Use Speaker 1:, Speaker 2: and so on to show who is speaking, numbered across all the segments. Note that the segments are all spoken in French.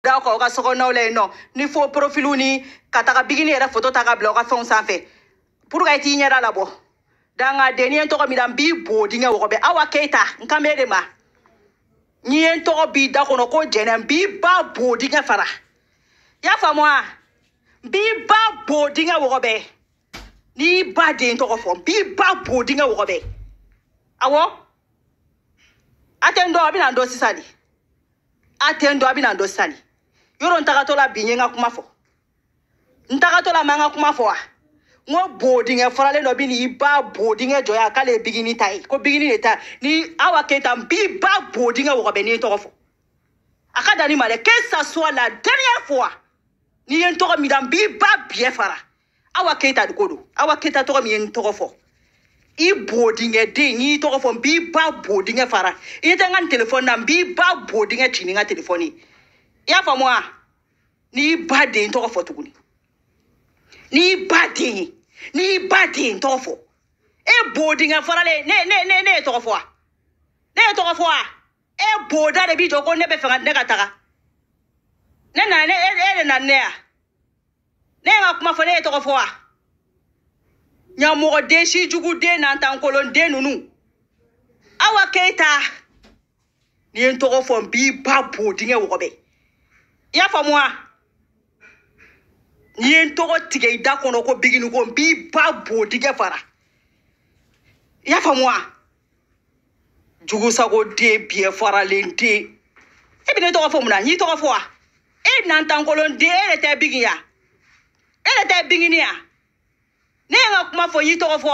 Speaker 1: D'accord, ka soko no le no. Ni fo profilu ni kataka bigini era photo taka bloga fon sanfé. Pour ka ti nyara labo. Danga deni en to ko mi dan bi bodinga wo be awa keita nkamere ma. Ni en to ko bi da kono ko jenen bi ba bodinga fara. Ya fa moi. Bi ba bodinga wo be. Ni ba de en to ko fo bi ba bodinga wo be. Awo. Atendo abi na ndo sisali. Atendo abi na ndo sisali. Yoro ntagatola binyenga kumafo. Ntagatola manga kumafo a. Ngo boarding e farale no bi ni ba boarding e joya kale bigini tai. Ko bigini eta ni awa keta bi ba boarding e wo be ni tokofo. Akada ni male que ça soit la dernière fois. Ni en toko mi dan bi ba bien fara. Awa keta dukodo. Awa keta toko mi en tokofo. I boarding e de ni tokofo bi ba boarding e fara. I tengan telephone na bi ba boarding e chininga telephone. Ya fa moi ni bade ntoko tuguni ni bade ntoko e boarding afarale ne toko fo e boda de bi joko ne be fanga ne kataka ne na ne nga kuma fo ne toko fo nya mo de shi jugu de na tan kolon de nunu awa keita ni ntoko fo bi ba boarding e wo be. Ya fa moi ni en toko tige ida kono ko bigini ko bi ba bodige fara. Ya fa moi jugu sago de bien fara lente e bi ne toko fo muna ni toko fo e nan tan kolon de ele te biginya ele te bigini ya ne nga kuma fo yi toko fo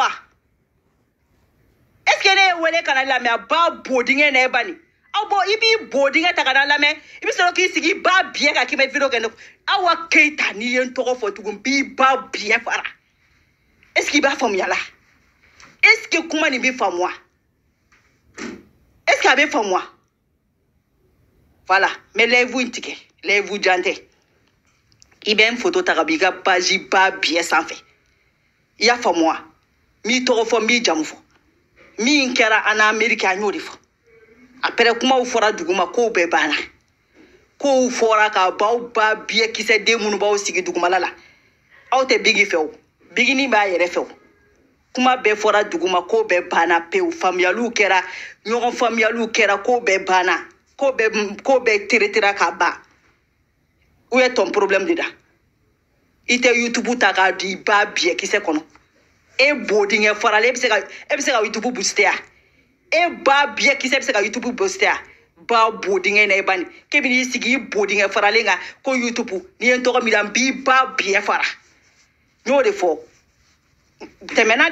Speaker 1: est-ce que ne wele kana la me ba bodige na e bani abo ibi boarding takana lame ibi solo ki sigi ba bien ka kime video kendo awa keita ni en toko fo tugum bi ba bien fara. Est-ce qu'il va fam yala? Est-ce que kuma ni bi fam moi? Est-ce qu'il avait fam moi? Voilà, mais lève-vous intike, lève-vous jante. Ibe en photo takabiga page ba bien sans fait. Ya fam moi. Mi toko fo mi jamu fo. Mi nkera ana America nyori fo. Après kuma u fora duguma ko be bana ko u fora ka baw ba biye kise de munu baw sigi duguma lala aw te bigi few bigi ni ba yere few kuma be fora duguma ko be bana pe u famialu kera nyogon famialu kera ko be bana ko be tiretira ka ba où est ton problème dida ite YouTube ta ka di ba biye kise kono e boarding e fora le be se ka YouTube booster e ba bien ki se ka YouTube booster ba boarding e na bani ke bi ni sigi boarding e fara lenga ko YouTube ni en to mi dan bi ba bien fara no de fo temena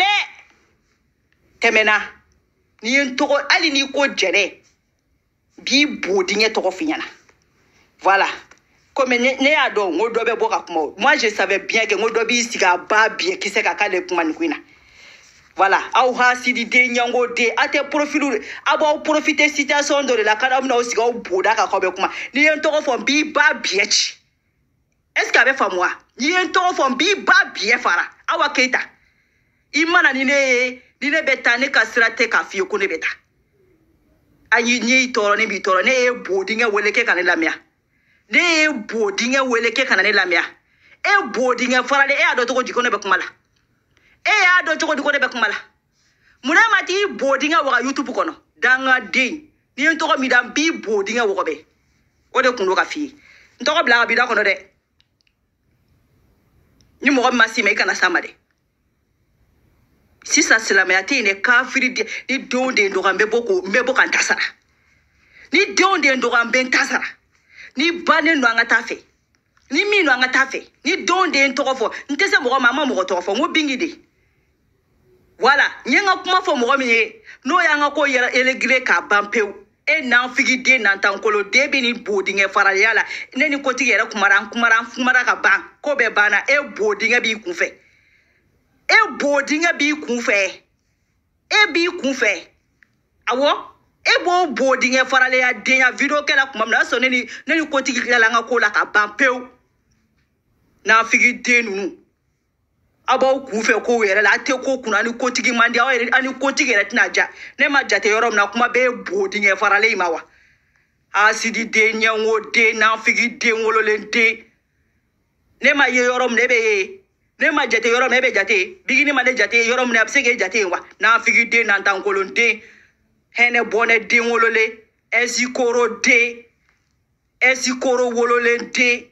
Speaker 1: ni en to ali ni ko jere bi boarding e to ko finyana voilà comme ne ya do ngodo be boka kuma moi je savais bien que ngodo bi siga ba bien ki se ka kale kuma ni kuina. Voilà, au hasidi de nyango de ate profilu abo profiter situation de la kana mna aussi au boda ka kobe kuma ni entoko fo bi ba biech. Est-ce qu'avec fa moi ni entoko fo bi ba bie fara awa keita imana ni ne beta ne kasira te ka fi ko ne beta ayi ni toro ni bi toro ne bodinga weleke kana lamia ne bodinga weleke kana ne lamia e bodinga fara le e ado to ko jikone be kuma la e ya do choko diko de bekumala muna mati boardinga wa YouTube kono danga de ni ntoko mi dan bi boardinga wo be o de kunlo ka fi ntoko bla bi da kono de ni mo masi me kana sama de si ça c'est la meate ne kafiri de ni donde ndo gambe boko kan tasara ni donde ndo gambe tasara ni bane ndo anga tafe ni mi ndo anga tafe ni donde ntoko fo ntese mo mama mo to fo ngo bingi de. Voilà, nyenga kuma fo mo mi no yanga ko yera elegre ka bampeu e nan figi de nan tankolo de be ni boarding e fara yala ne ni ko tigera kumara ka ban ko be bana e boarding e bi kunfe awo e bo boarding e fara le ya de ya video kala kuma na so ne ni ko tigera nga ko la ka bampeu na figi de nunu abo kufe ko were la te ko kuna ni kotigi mandi awa ani kotigi re tinaja ne ma jate yorom na kuma be boarding e farale imawa asidi de nyango de na figi de ngololen de ne ma ye yorom ne be ne ma jate yorom ne be jate bigini ma ne jate yorom ne absege jate wa na figi de na tankolon de hene bone de ngolole esikoro wololen de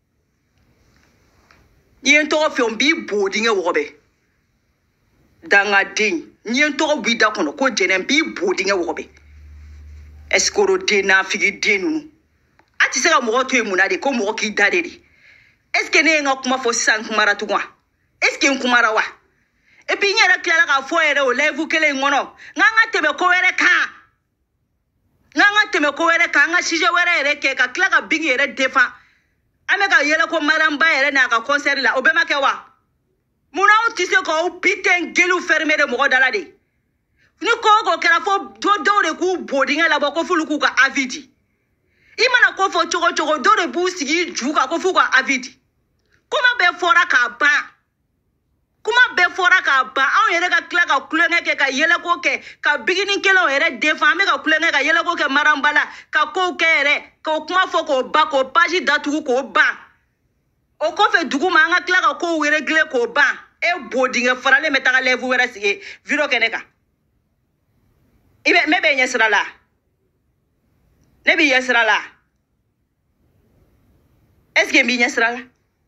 Speaker 1: yen to fi on bi bodinge wobe danga de yen to bi da kono ko jenen bi bodinge wobe esikoro de na figi de nunu ati se ka mo to emuna de ko mo ki dade de eske ne nga kuma fo san kumara tugwa eske nkumara wa e bi nyara klara ka fo ere o levu kele ngono nga tebe ko were ka nga shije were ere ke ka klara ka bigi ere defa ameka yele ko maramba ere na ka concert la obema ke wa muna o tise ko piten gelu fermer de mo dala de ni ko kera fo do de ku bodinga la ba ko fulu ku ka avidi imana ko fo chogo do de bu sigi juga ko fu ka avidi kuma be fora ka ba an yere ka kila ka kulenge ke ka yele ko ke ka bigini kelo ere defa me ka kulenge ka yele ko ke marambala ka ko ke ere ko kuma fo ko ba ko page datugu ko ba o ko fe dugu ma nga kila ka ko were gle ko ba e bodinga farale meta ka levu were sige viro keneka ibe mebe nyesra la nebi yesra la est-ce que mi nyesra la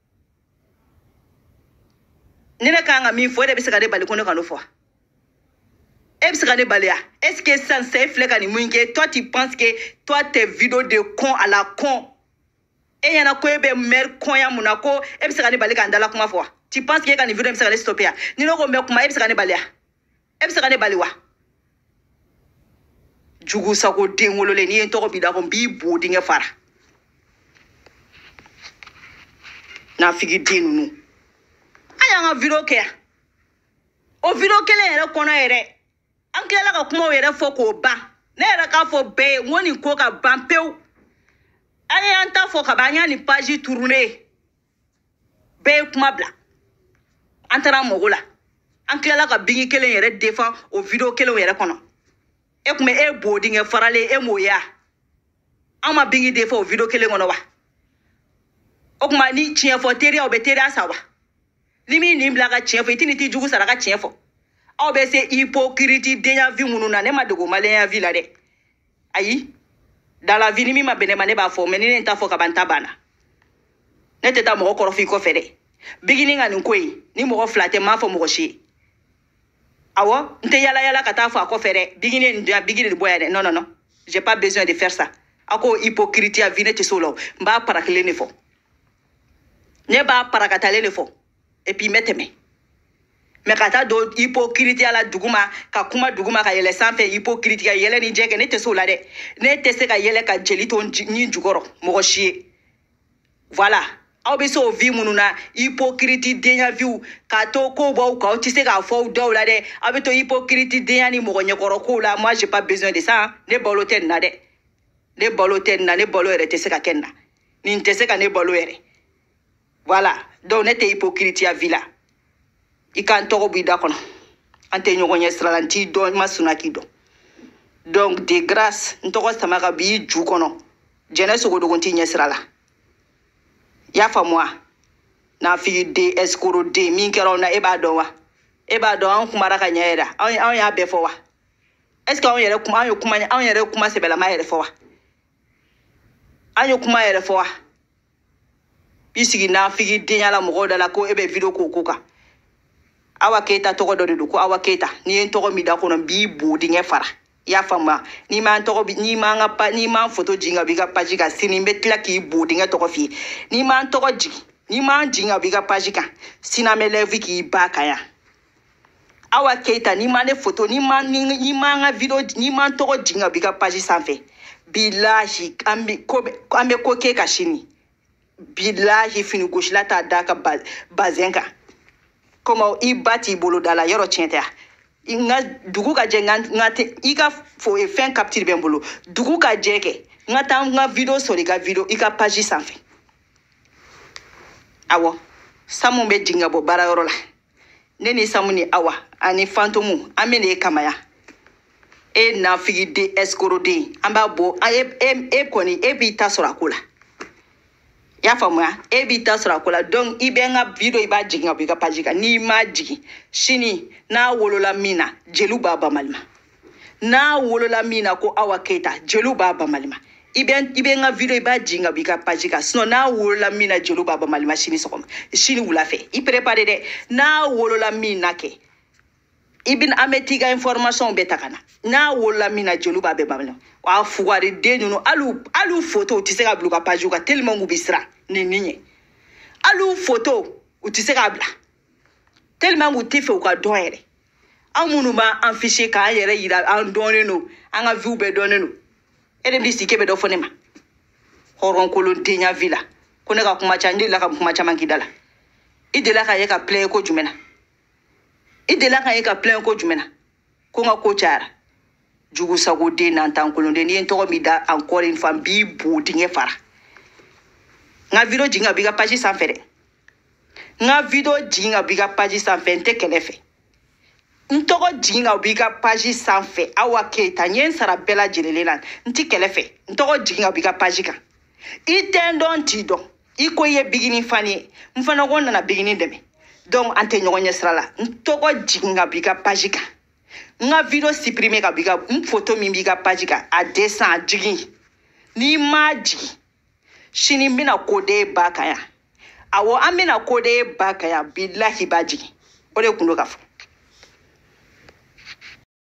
Speaker 1: nina kanga mi fo de bisaka de bali kono kanu fo e bisaka de balia est-ce que ça c'est fleka ni munke toi tu penses que toi tes vidéos de con à la con e yana ko ebe mer con ya munako e bisaka de bali kandala kuma fo tu penses que kan vidéo bisaka de stopper ni no ko me kuma e bisaka de balia e bisaka de baliwa jugu sako dengolo le ni en to bi da ko bi bodinge fara na figi denunu ayanga video ke o video kele ere kono ere ankela ka kuma ere fo ko ba na ere ka fo be woni ko ka bampeu aye anta fo ka banya ni page tourner be kuma bla antara mogola ankela ka bingi kele ere defa o video kele ere kono e kuma e boarding e farale e moya ama bingi defa o video kele ngono wa o kuma ni chien fo teri o be teri asawa limi ni blaga chien fo itini ti jugu saraka chien fo o be se hypocrite denya vi mununa ne madogo malenya vi la de ayi dans la vie ni mi ma bene mane ba fo menine nta fo ka banta bana ne teta mo ko rofi ko fere beginning an nkoi ni mo flate ma fo mo shi awo nte yala kata fo ko fere beginning ndia beginning boya de non j'ai pas besoin de faire ça ako hypocrite a vine te solo mba parakle ne fo ne ba parakatale ne fo et puis mettez-me mais kata do hypocrite ala duguma ka kuma duguma ka yele sanfe hypocrite ka yele ni jeke ne te so la de ne te se ka yele ka jelito ni jugoro mo chie voilà aw be so vi mununa hypocrite denya viu ka to ko bo ka o ti se ka fo do la de aw be to hypocrite denya ni mo nyekoro ko la moi j'ai pas besoin de ça ne boloten na de ne boloten na ne bolo ere te se ka kenna ni te se ka ne bolo ere voilà donc nete hypocrite ya villa ikan toro bida kono ante nyoko nyestra lanti do masunaki do donc de grâce ntoko samaka bi ju kono jene so godo gonti nyestra la ya fa moi na fi de escoro de min kero na eba do an kumara ka nyaera an ya be fo wa est ce que an yere kuma se bela ma yere fo wa an yo kuma yere fo wa bisigi na figi denyala mo da la ko ebe video ko kuka awa keta to do do ko awa keta ni en to mi da ko no bi bodi nge fara ya fama ni ma to ni ma nga pa ni ma photo jinga biga page ka sini metla ki bodi nge to ko fi ni ma to ko ji ni ma jinga biga page ka sina me levi ki ba ka ya awa keta ni ma ne photo ni ma nga video ni ma to ko jinga biga page sanfe billahi ambe ko ke ka shini billahi fini gauche la ta daka bazenga como ibati bolo dala yoro chenta inga dugu ka je ngate ika fo e fin capture ben bolo dugu ka jeke ngata nga video sori ka video ika page sanfe awo samu be jinga bo bara yoro la neni samu ni awa ani fantomu amene kamaya e na figi de escroc de amba bo e koni e bi ta sura kula ya famuya e bi ta sura kula donc i be nga video i ba jigi nga bi ka page ka ni ma jigi shini na wolola mina jelu baba malima na wolola mina ko Awa Keita jelu baba malima i be nga video i ba jigi nga bi ka page ka sinon na wolola mina jelu baba malima shini sokoma shini wula fe i prepare de na wolola mina ke ibin ametiga information betakana na wolola mina jelu baba malima wa fuwari de nyunu alu photo tiseka bluka page ka tellement ngubisra ni alu photo utiseka bla tellement ngutife uka doere amunu ma afficher ka yere yira an doneno anga view be doneno ede lisi kebe do fonema horon kolon tenya villa kone ka kuma chanje la ka kuma chamangidala idela ka yeka play ko jumena idela ka yeka play ko jumena ko nga ko chara jugu sago de nan tan kolon de ni en mi da encore une fois bi bodinge fara nga video jinga biga page sans faire nga video jinga biga page sans faire te kelefe ntoko jinga biga page sans faire Awa Keita nyen sara bela jilelan nti kelefe ntoko jinga biga page ka itendon tido iko ye bigini fani mfana gonna na bigini deme donc ante nyonya srala ntoko jinga biga page ka nga video supprimer ka biga photo mi biga page ka a 200 jigi ni maji shini mina kode bakaya awo amina kode bakaya billahi baji ore kundo kafu